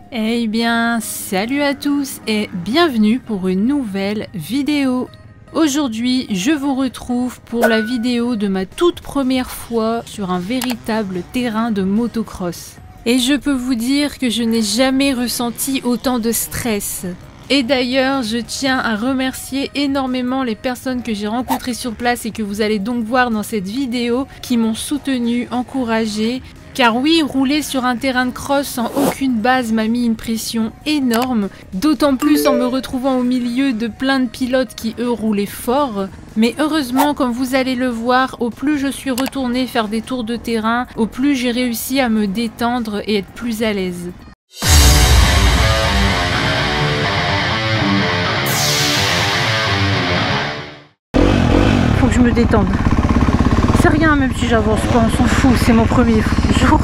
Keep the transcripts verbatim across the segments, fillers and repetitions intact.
Eh bien, salut à tous et bienvenue pour une nouvelle vidéo. Aujourd'hui, je vous retrouve pour la vidéo de ma toute première fois sur un véritable terrain de motocross. Et je peux vous dire que je n'ai jamais ressenti autant de stress. Et d'ailleurs, je tiens à remercier énormément les personnes que j'ai rencontrées sur place et que vous allez donc voir dans cette vidéo, qui m'ont soutenu, encouragé. Car oui, rouler sur un terrain de cross sans aucune base m'a mis une pression énorme, d'autant plus en me retrouvant au milieu de plein de pilotes qui eux roulaient fort. Mais heureusement, comme vous allez le voir, au plus je suis retournée faire des tours de terrain, au plus j'ai réussi à me détendre et être plus à l'aise. Faut que je me détende. C'est rien, même si j'avance pas, on s'en fout, c'est mon premier jour.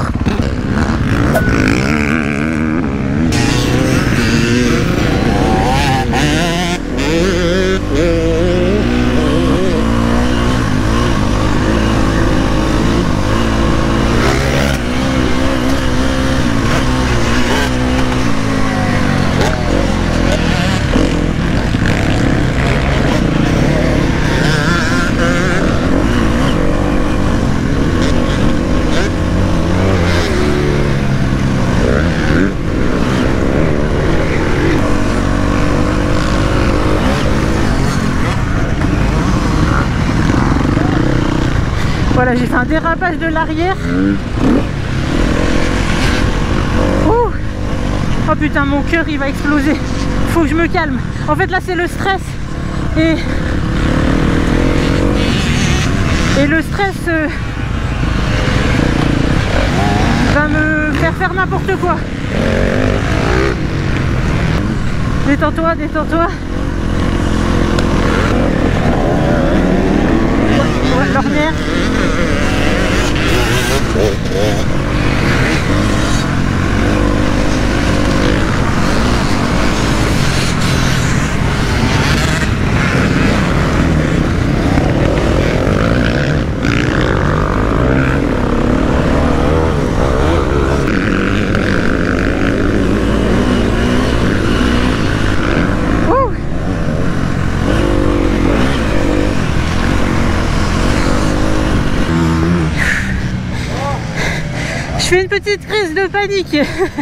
Voilà, j'ai fait un dérapage de l'arrière. Oh, oh putain, mon cœur il va exploser. Faut que je me calme. En fait là c'est le stress. Et, et le stress euh, va me faire faire n'importe quoi. Détends-toi, détends-toi. L'ornière. Je fais une petite crise de panique.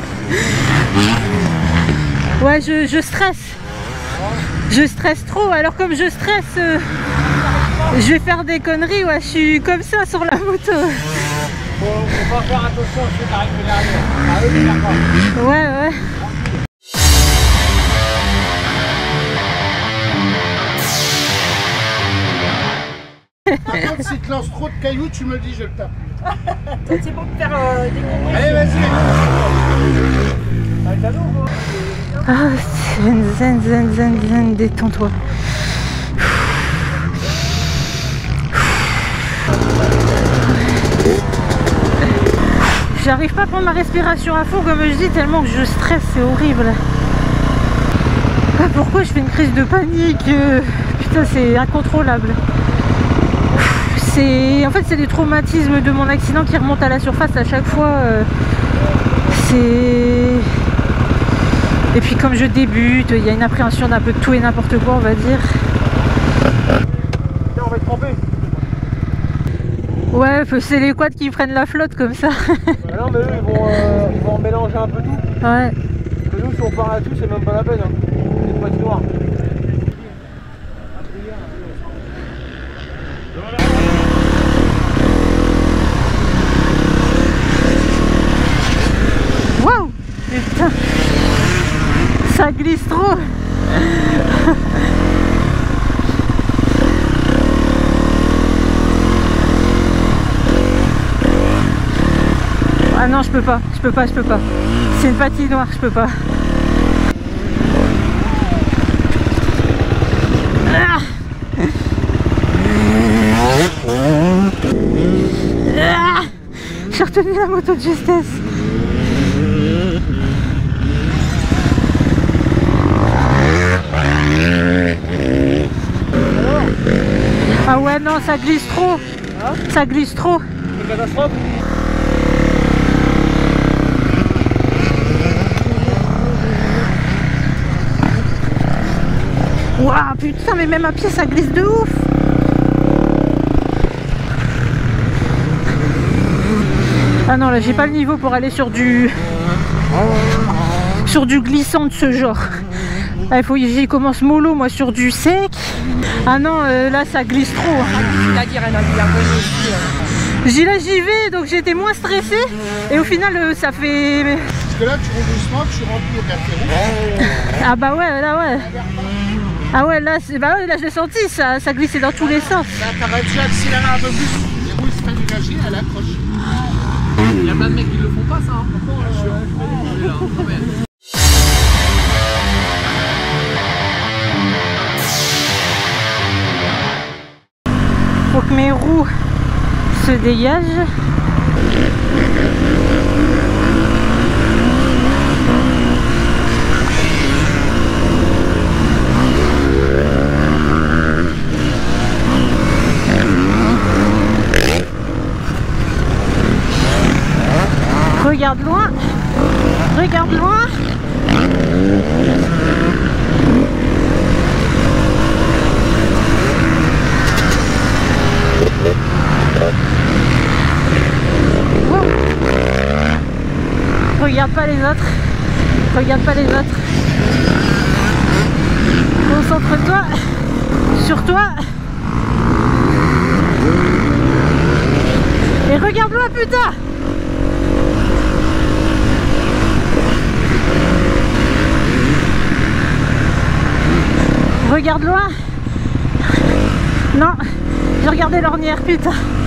Ouais, je, je stresse. Je stresse trop. Alors comme je stresse, euh, je vais faire des conneries. Ouais, je suis comme ça sur la moto. Faut, faut pas faire attention à ceux qui arrivent derrière. À eux de faire pas. Ouais, ouais. Par contre, si tu lances trop de cailloux, tu me le dis, je le tape. C'est pour faire euh, des concours. Allez, vas-y. T'as le cadeau ou quoi? Ah, zen, zen, zen, zen, zen, détends-toi. J'arrive pas à prendre ma respiration à fond, comme je dis, tellement que je stresse, c'est horrible. Ah, pourquoi je fais une crise de panique? Putain, c'est incontrôlable. En fait, c'est des traumatismes de mon accident qui remontent à la surface à chaque fois. Euh, c'est... Et puis comme je débute, il y a une appréhension d'un peu de tout et n'importe quoi, on va dire. Tiens, on va être trempé. Ouais, c'est les quads qui prennent la flotte comme ça. Bah non, mais eux, ils vont, euh, ils vont en mélanger un peu tout. Ouais. Que nous, si on part là-dessus, c'est même pas la peine. Hein. C'est pas du noir. Waouh! Putain! Ça glisse trop! Ah non, je peux pas, je peux pas, je peux pas. C'est une patinoire, je peux pas. Ah, ah, j'ai retenu la moto de justesse. Ah ouais, non, ça glisse trop. Hein? Ça glisse trop. C'est une catastrophe. Waouh, putain, mais même à pied ça glisse de ouf. Ah non, là j'ai pas le niveau pour aller sur du sur du glissant de ce genre. Ah, il faut j'y commence mollo moi sur du sec. Ah non, euh, là ça glisse trop. J'y là j'y vais, donc j'étais moins stressée et au final euh, ça fait. Parce que là tu roules doucement, tu remplis au café rouge. Ah bah ouais, là ouais. Ah ouais, là, bah ouais, là je l'ai senti, ça, ça glissait dans tous les sens. Là t'arrêtes déjà d'accélérer un peu plus. Les roues se fait dégager, elle accroche. Il y a plein de mecs qui le font pas ça. Hein. Faut que mes roues se dégagent. Regarde loin, regarde loin. Wow. Regarde pas les autres, regarde pas les autres. Concentre-toi sur toi. Et regarde loin, putain. Regarde loin. Non, j'ai regardé l'ornière, putain.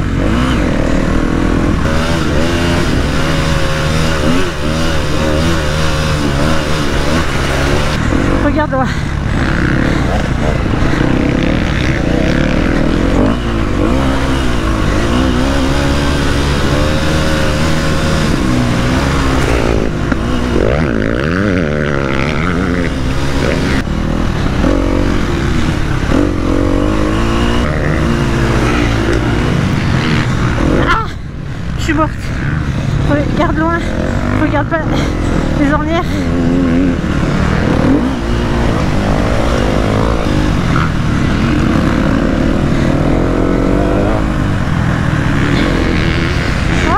Regarde loin. Je suis morte. Regarde loin. Regarde pas les ornières. Ah.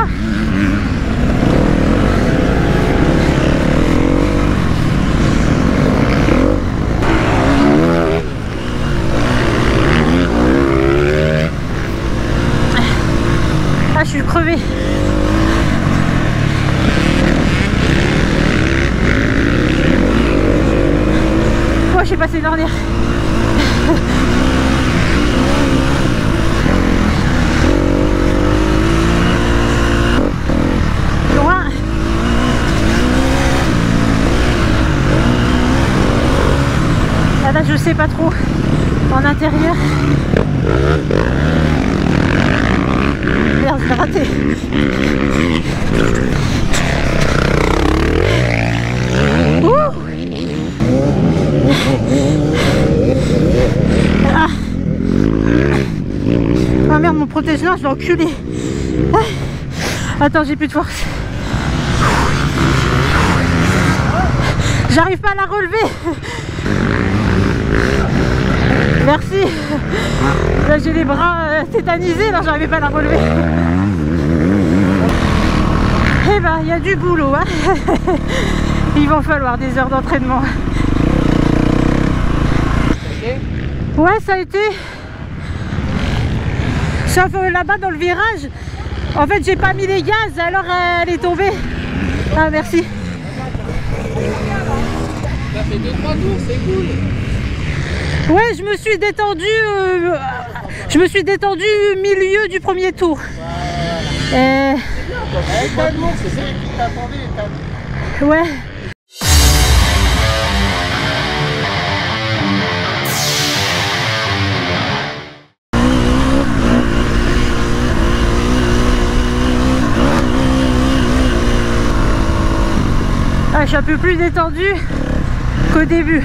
Ah, je suis crevée. Oh, j'ai passé l'ornière. Loin. Ah là, je sais pas trop. En intérieur. Merde, je l'ai raté. Ouh. Ah. Ah merde, mon protège-linge, je l'ai enculé. Ah. Attends, j'ai plus de force. J'arrive pas à la relever. Merci. Là j'ai les bras euh, tétanisés, là j'arrivais pas à la relever. Eh ben il y a du boulot, hein. Il va falloir des heures d'entraînement. Ouais, ça a été. Sauf euh, là-bas dans le virage. En fait j'ai pas mis les gaz, alors euh, elle est tombée. Ah merci. Ça fait deux trois tours, c'est cool. Ouais, je me suis détendu, euh, je me suis détendu milieu du premier tour. Euh... C'est celle qui t'attendait. Ouais. Ah, je suis un peu plus détendu qu'au début.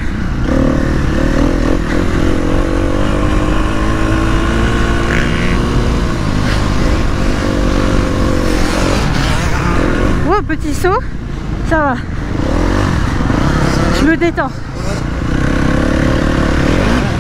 Oh, petit saut, ça va. Je me détends.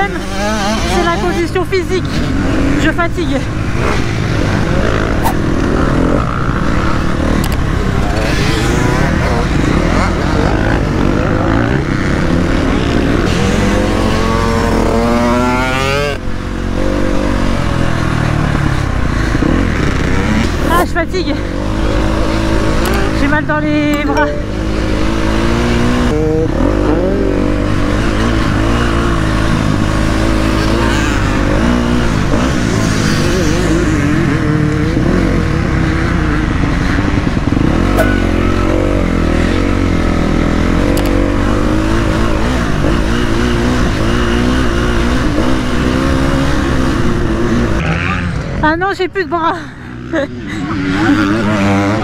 problème, c'est la condition physique. Je fatigue. Ah, je fatigue. J'ai mal dans les bras. Ah non, j'ai plus de bras.